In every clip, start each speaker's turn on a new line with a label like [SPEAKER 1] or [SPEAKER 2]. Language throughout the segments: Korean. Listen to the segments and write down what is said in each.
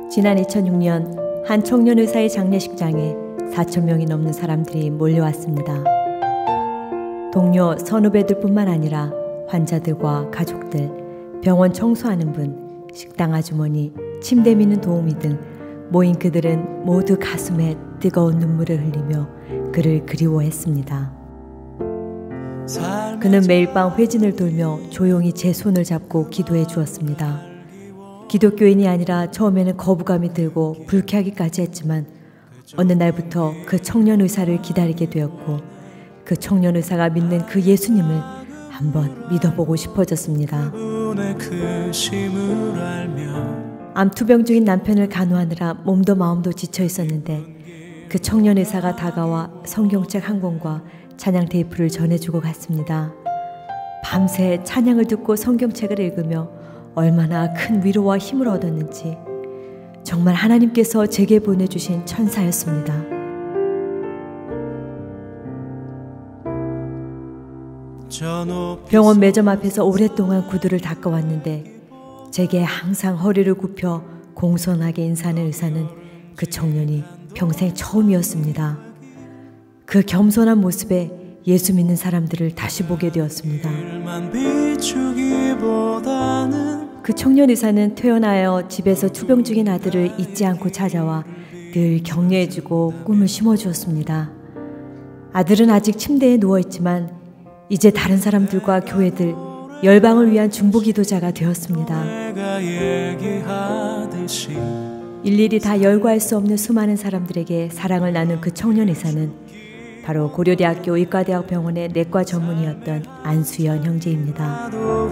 [SPEAKER 1] 지난 2006년 한 청년 의사의 장례식장에 4,000명이 넘는 사람들이 몰려왔습니다. 동료, 선후배들뿐만 아니라 환자들과 가족들, 병원 청소하는 분, 식당 아주머니, 침대 미는 도우미 등 모인 그들은 모두 가슴에 뜨거운 눈물을 흘리며 그를 그리워했습니다. 그는 매일 밤 회진을 돌며 조용히 제 손을 잡고 기도해 주었습니다. 기독교인이 아니라 처음에는 거부감이 들고 불쾌하기까지 했지만 어느 날부터 그 청년 의사를 기다리게 되었고 그 청년 의사가 믿는 그 예수님을 한번 믿어보고 싶어졌습니다. 암투병 중인 남편을 간호하느라 몸도 마음도 지쳐 있었는데 그 청년 의사가 다가와 성경책 한 권과 찬양 테이프를 전해주고 갔습니다. 밤새 찬양을 듣고 성경책을 읽으며 얼마나 큰 위로와 힘을 얻었는지 정말 하나님께서 제게 보내주신 천사였습니다. 병원 매점 앞에서 오랫동안 구두를 닦아왔는데 제게 항상 허리를 굽혀 공손하게 인사하는 의사는 그 청년이 평생 처음이었습니다. 그 겸손한 모습에 예수 믿는 사람들을 다시 보게 되었습니다. 그 청년 의사는 퇴원하여 집에서 투병 중인 아들을 잊지 않고 찾아와 늘 격려해주고 꿈을 심어주었습니다. 아들은 아직 침대에 누워있지만 이제 다른 사람들과 교회들, 열방을 위한 중보기도자가 되었습니다. 일일이 다 열거할 수 없는 수많은 사람들에게 사랑을 나눈 그 청년 의사는 바로 고려대학교 의과대학병원의 내과 전문의였던 안수연 형제입니다.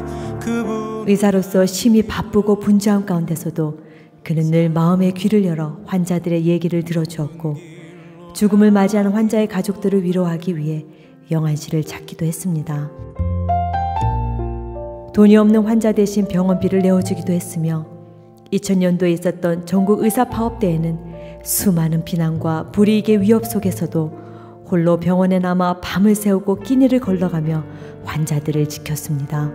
[SPEAKER 1] 의사로서 심히 바쁘고 분주한 가운데서도 그는 늘 마음의 귀를 열어 환자들의 얘기를 들어주었고 죽음을 맞이하는 환자의 가족들을 위로하기 위해 영안실을 찾기도 했습니다. 돈이 없는 환자 대신 병원비를 내어주기도 했으며 2000년도에 있었던 전국 의사파업대회는 수많은 비난과 불이익의 위협 속에서도 홀로 병원에 남아 밤을 새우고 끼니를 걸러가며 환자들을 지켰습니다.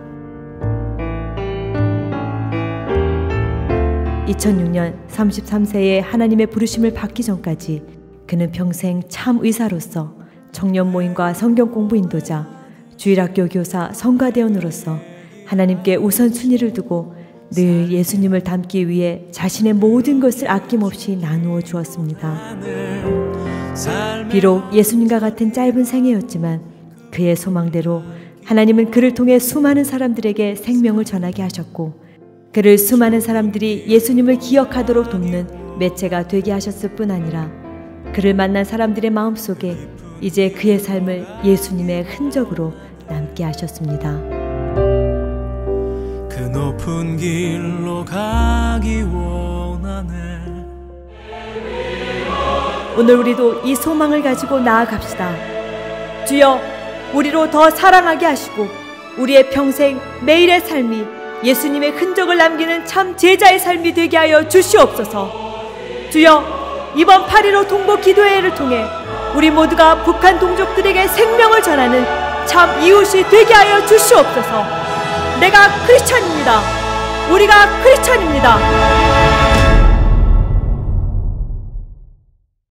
[SPEAKER 1] 2006년 33세에 하나님의 부르심을 받기 전까지 그는 평생 참 의사로서 청년 모임과 성경 공부 인도자, 주일학교 교사, 성가대원으로서 하나님께 우선순위를 두고 늘 예수님을 닮기 위해 자신의 모든 것을 아낌없이 나누어 주었습니다. 비록 예수님과 같은 짧은 생애였지만 그의 소망대로 하나님은 그를 통해 수많은 사람들에게 생명을 전하게 하셨고 그를 수많은 사람들이 예수님을 기억하도록 돕는 매체가 되게 하셨을 뿐 아니라 그를 만난 사람들의 마음속에 이제 그의 삶을 예수님의 흔적으로 남게 하셨습니다.
[SPEAKER 2] 그 높은 길로 가기 원하네.
[SPEAKER 1] 오늘 우리도 이 소망을 가지고 나아갑시다. 주여, 우리로 더 사랑하게 하시고 우리의 평생 매일의 삶이 예수님의 흔적을 남기는 참 제자의 삶이 되게 하여 주시옵소서. 주여, 이번 8.15 동보 기도회를 통해 우리 모두가 북한 동족들에게 생명을 전하는 참 이웃이 되게 하여 주시옵소서. 내가 크리스찬입니다. 우리가 크리스찬입니다.